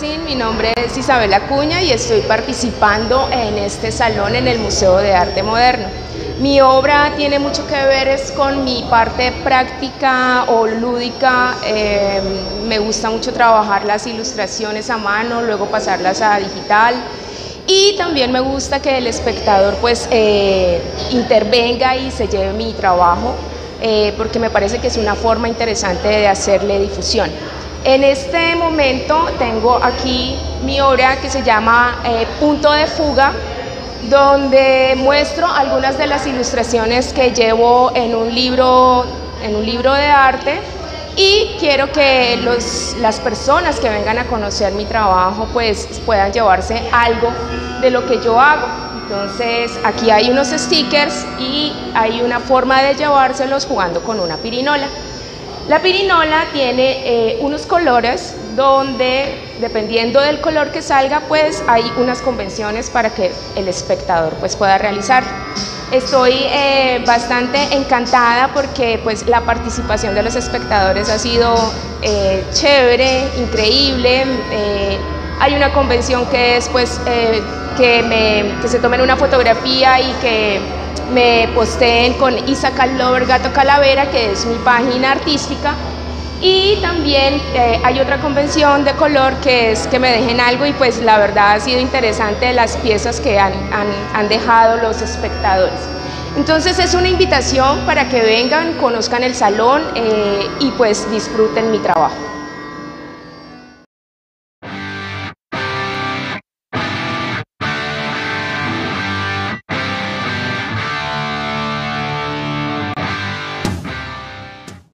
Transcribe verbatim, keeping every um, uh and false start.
Justin, mi nombre es Isabel Acuña y estoy participando en este salón en el Museo de Arte Moderno. Mi obra tiene mucho que ver es con mi parte práctica o lúdica. Eh, me gusta mucho trabajar las ilustraciones a mano, luego pasarlas a digital. Y también me gusta que el espectador pues eh, intervenga y se lleve mi trabajo, eh, porque me parece que es una forma interesante de hacerle difusión. En este momento tengo aquí mi obra que se llama eh, Punto de Fuga, donde muestro algunas de las ilustraciones que llevo en un libro, en un libro de arte, y quiero que los, las personas que vengan a conocer mi trabajo pues puedan llevarse algo de lo que yo hago. Entonces aquí hay unos stickers y hay una forma de llevárselos jugando con una pirinola. La pirinola tiene eh, unos colores donde, dependiendo del color que salga, pues hay unas convenciones para que el espectador pues pueda realizar. Estoy eh, bastante encantada porque pues la participación de los espectadores ha sido eh, chévere, increíble. Eh, hay una convención que es pues eh, que, me, que se tomen una fotografía y que me posteen con Isaac Lover Gato Calavera, que es mi página artística. Y también eh, hay otra convención de color que es que me dejen algo, y pues la verdad ha sido interesante las piezas que han, han, han dejado los espectadores. Entonces es una invitación para que vengan, conozcan el salón eh, y pues disfruten mi trabajo.